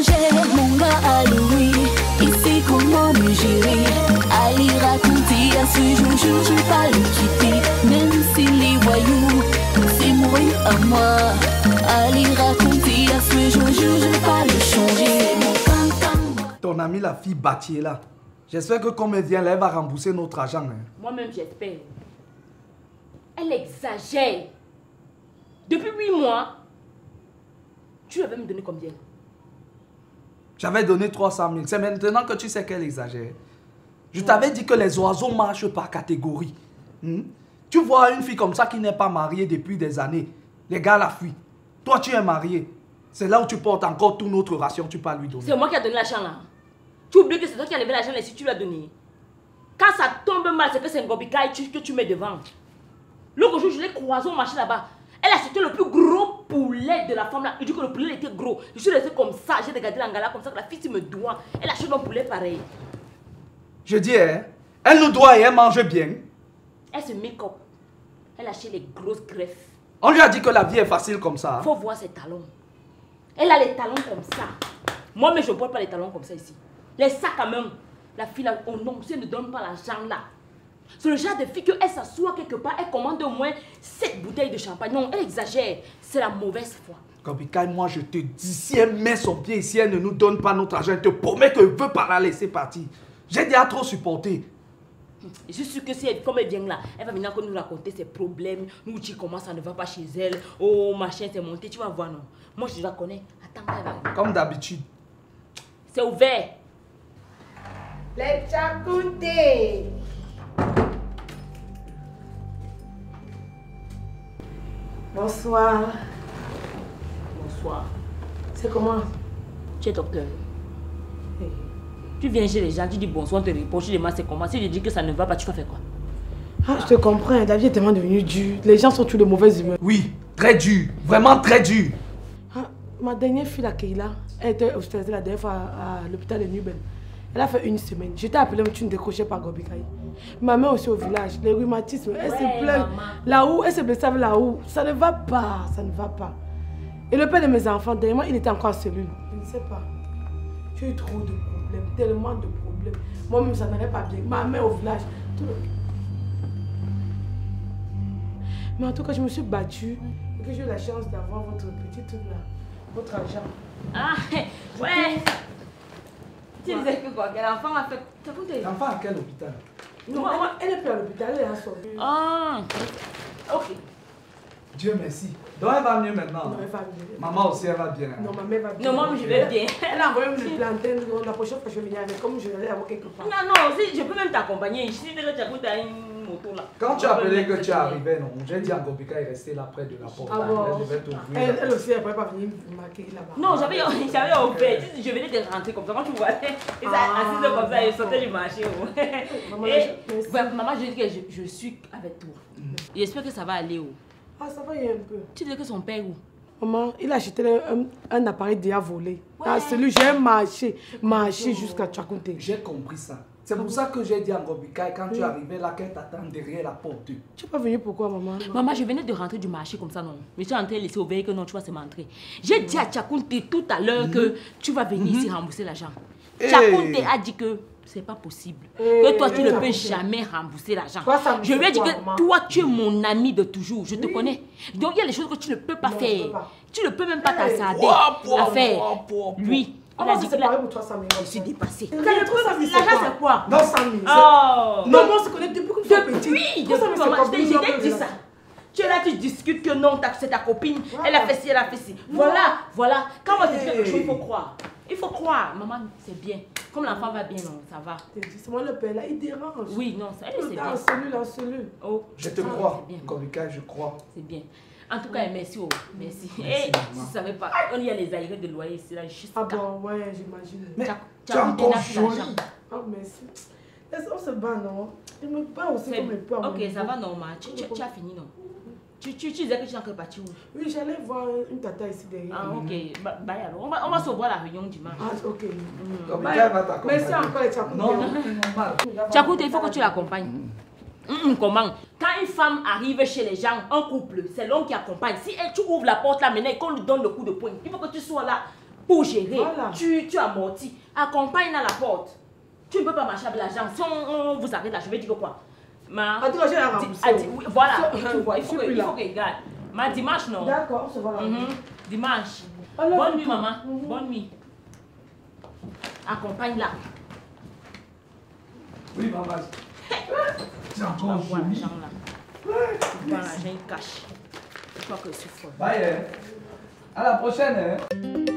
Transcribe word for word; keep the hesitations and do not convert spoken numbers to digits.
changer, mon gars à Louis. Ici comment me gérer? Allez raconter à ce jour, je vais pas le quitter. Même si les voyous, c'est mourir à moi. Allez raconter à ce jour, je vais pas le changer. Ton amie la fille Batier là, j'espère que comme elle vient là, elle va rembourser notre argent. Hein. Moi-même j'espère. Elle exagère. Depuis huit mois, tu avais me donné combien? J'avais donné trois cent mille. C'est maintenant que tu sais qu'elle exagère. Je t'avais dit que les oiseaux marchent par catégorie. Hmm? Tu vois une fille comme ça qui n'est pas mariée depuis des années. Les gars la fuient. Toi, tu es marié. C'est là où tu portes encore toute notre ration, tu peux lui donner. C'est moi qui ai donné l'argent là. Tu oublies que c'est toi qui as levé l'argent et si tu l'as donné. Quand ça tombe mal, c'est que c'est un gobicaille que tu mets devant. L'autre jour, je l'ai croisé au marché là-bas. Elle a acheté le plus gros poulet de la femme là. Il dit que le poulet était gros. Je suis restée comme ça, j'ai regardé l'angala comme ça que la fille me doit. Elle achète un poulet pareil. Je dis, hein, elle nous doit et elle mange bien. Elle se make-up. Elle achète les grosses greffes. On lui a dit que la vie est facile comme ça. Faut voir ses talons. Elle a les talons comme ça. Moi, mais je ne porte pas les talons comme ça ici. Les sacs quand même. La fille là, oh non, si elle ne donne pas l'argent là. C'est le genre de fille qu'elle s'assoit quelque part, elle commande au moins sept bouteilles de champagne. Non, elle exagère. C'est la mauvaise foi. Gobikaï, moi je te dis, si elle met son pied ici, elle ne nous donne pas notre argent, elle te promet qu'elle veut pas la laisser partir. J'ai déjà trop supporté. Je suis sûre que si elle, comme elle vient là, elle va venir nous raconter ses problèmes, nous dire comment ça ne va pas chez elle, oh machin c'est monté, tu vas voir non. Moi je la connais, attends elle va. Comme d'habitude. C'est ouvert. Les Tchakounté. Bonsoir. Bonsoir. C'est comment? Tu es docteur. Hey. Tu viens chez les gens, tu dis bonsoir, on te répond, tu demandes c'est comment. Si je dis que ça ne va pas, tu vas faire quoi? Ah, je te comprends, la vie est tellement devenue dure. Les gens sont tous de mauvaise humeur. Oui, très dur, vraiment très dur. Ah, ma dernière fille, la Keila, elle était hospitalisée la dernière fois à, à l'hôpital de Nubel. Elle a fait une semaine. Je t'ai appelé, mais tu ne décrochais pas Gobikaï. Ma mère aussi au village, les rhumatismes, elle ouais, se plaint. Là-haut, elle se blessait avec là-haut. Ça ne va pas, ça ne va pas. Et le père de mes enfants, dernièrement, il était encore en cellule. Je ne sais pas. J'ai eu trop de problèmes, tellement de problèmes. Moi-même, ça n'allait pas bien. Ma mère au village. Tout le... Mais en tout cas, je me suis battue et que j'ai eu la chance d'avoir votre petit truc là, votre argent. Ah, ouais. Tu disais que quoi? Quel enfant a fait... L'enfant à quel hôpital? Non, elle, elle est plus à l'hôpital, elle est à son. Ah, ok. Dieu merci. Donc elle va mieux maintenant. Non, elle va mieux. Maman aussi, elle va bien. Non, ma mère va bien. Non, moi, je vais bien. Elle a envoyé une plantaine. La prochaine fois, je vais venir avec. Comme je vais aller avoir quelque part. Non, non, si, je peux même t'accompagner. Je suis déjà tu as une moto là. Quand tu as appelé que tu es arrivé, non, j'ai dit à Gobikaï rester là près de la porte. Ah bon? Elle devait t'ouvrir. Elle, elle aussi, elle ne pouvait pas venir marquer là-bas. Non, j'avais ouvert. Je venais de rentrer comme ça. Quand tu vois, ils sont assis comme ça, ils sautaient du marché. Maman, je, ouais, maman, je dis que je, je suis avec toi. Mm. J'espère que ça va aller où? Ah, ça va y un peu. Tu dis que son père où? Maman, il a acheté un, un appareil déjà volé. Ouais. Ah, celui, j'ai marché, marché jusqu'à Tchakounté. J'ai compris ça. C'est pour ça que j'ai dit à Gobikaï, quand oui. tu es arrivé là, qu'elle t'attend derrière la porte. Tu n'es pas venue pourquoi, maman? Maman, je venais de rentrer du marché comme ça, non. Je suis en train de laisser ouvert que non, tu vas se m'entrer. J'ai dit à Tchakounté tout à l'heure mm -hmm. que tu vas venir mm -hmm. ici rembourser l'argent. Hey. Tchakounté a dit que c'est pas possible. Hey, que toi, tu hey, ne peux jamais rembourser l'argent. Je lui ai dit que maman? Toi, tu es mon ami de toujours. Je oui. te connais. Donc, il y a des choses que tu ne peux pas non, faire. Pas. Tu ne peux même pas hey. t'assader à faire. Lui, il a dit que je suis dépassée. L'argent, c'est quoi? Non, cent mille. Oh. Non, moi, on se connaît depuis que tu es petit. Oui, depuis maman, je t'ai dit ça. Tu es là, tu discutes que non, c'est ta copine, voilà. Elle a fait ci, elle a fait ci. Voilà, voilà. Quand on te dit quelque chose, il faut croire. Il faut croire. Maman, c'est bien. Comme l'enfant va bien, non, ça va. C'est moi le père là, il dérange. Oui, non, ça c'est bien. En cellule, en cellule. Oh, je te ah, crois, Gobikaï, je crois. C'est bien. En tout cas, merci. Oh, merci. Et si tu ne savais pas, il y a les aérés de loyer ici, là, juste. Ah bon, ouais, j'imagine. Mais tu es encore jolie. Oh, merci. On se bat, non? Il me bat aussi comme les peurs. Ok, ça va normal. Tu, tu, tu as fini, non? Tu, tu, tu disais que tu es encore parti où? Oui, j'allais voir une tata ici derrière. Ah, ok. Mm-hmm. Bah, bah, alors, on va, on va se voir à la réunion dimanche. Ah, ok. Mm. Bah, merci encore, Tchakounté. Non, non, normal. Tchakounté, il faut que tu l'accompagnes. Mm. Mm, comment? Quand une femme arrive chez les gens, un couple, c'est l'homme qui accompagne. Si elle, tu ouvres la porte là maintenant et qu'on lui donne le coup de poing, il faut que tu sois là pour gérer. Voilà. Tu, tu amortis. Accompagne à la porte. Tu ne peux pas marcher avec l'argent. Si on, on vous arrête là, je vais dire quoi? Ma... Ah, tu vas la Di- remboursé. ah, di- oui, voilà, Ça, tu vois, il faut je que, suis il là. faut qu'il regarde. Ma dimanche, non? D'accord, on se voit là. Mhm. Dimanche. Alors, Bonne tout. nuit, maman. Mhm. Bonne nuit. Accompagne-la. Oui, maman. C'est Tu vas encore voir joli. l'argent là. Tu vois l'argent, il cache. Je crois que c'est fort. Bye, hein. À la prochaine, hein.